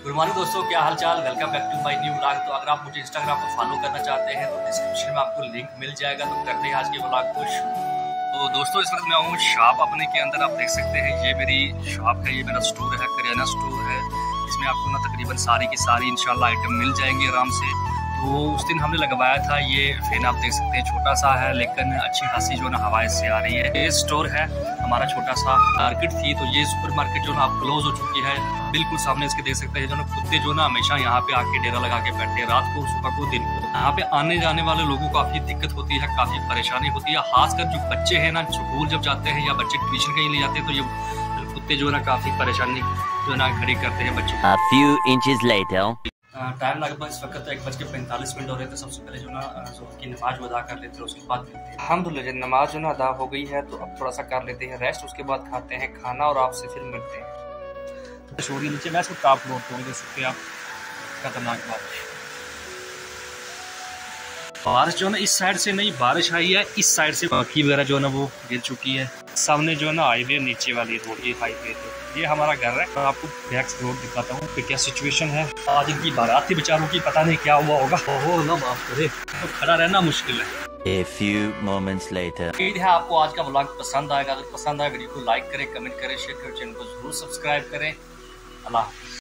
Good morning दोस्तों, क्या हाल चाल। Welcome back to my new vlog. तो अगर आप मुझे इंस्टाग्राम पर फॉलो करना चाहते हैं तो डिस्क्रिप्शन में आपको लिंक मिल जाएगा। तो करते हैं आज के व्लॉग को शुरू। तो दोस्तों इस वक्त मैं हूँ शॉप अपने के अंदर। आप देख सकते हैं ये मेरी शॉप है, ये मेरा स्टोर है, करियाना स्टोर है। इसमें आपको ना तकरीबन सारी की सारी इंशाल्लाह आइटम मिल जाएंगे आराम से। तो उस दिन हमने लगवाया था ये फैन, आप देख सकते हैं छोटा सा है लेकिन अच्छी खासी जो ना हवाएं से आ रही है। ये स्टोर है हमारा, छोटा सा मार्केट थी तो ये सुपर मार्केट जो ना आप क्लोज हो चुकी है। बिल्कुल सामने इसके देख सकते हैं जो ना कुत्ते जो ना हमेशा यहाँ पे आके डेरा लगा के बैठते हैं, रात को, सुबह को, दिन को। यहाँ पे आने जाने वाले लोगों को काफी दिक्कत होती है, काफी परेशानी होती है। खासकर जो बच्चे हैं ना स्कूल जब जाते हैं या बच्चे ट्यूशन कहीं ले जाते हैं तो ये कुत्ते जो ना काफी परेशानी जो ना खड़ी करते हैं बच्चों को। टाइम लगभग इस वक्त 1:45 हो रहे थे। सबसे पहले जो ना ज़ोहर की नमाज अदा कर लेते हैं, उसके बाद मिलते हैं। अल्हम्दुलिल्लाह नमाज जो ना अदा हो गई है तो अब थोड़ा सा कर लेते हैं रेस्ट, उसके बाद खाते हैं खाना और आपसे फिर मिलते हैं। छोड़िए नीचे मैं इसको टॉप फ्लोर तोड़ दे सकते हैं आप। खतरनाक बारिश जो ना इस साइड से नहीं बारिश आई है, इस साइड से बाकी वगैरह जो ना वो गिर चुकी है। सामने जो है ना हाईवे, नीचे वाली रोड ये हाईवे। तो ये हमारा घर है। मैं आपको बैक रोड दिखाता हूँ कि क्या सिचुएशन है। आज इनकी बारात थी बेचारों की, पता नहीं क्या हुआ होगा। ओहो ना माफ करे, तो खड़ा रहना मुश्किल है। A few moments later. उम्मीद है आपको आज का व्लॉग पसंद आएगा। अगर पसंद आए वीडियो को लाइक करें, कमेंट करें, शेयर करें, चैनल को जरूर सब्सक्राइब करें। अल्लाह।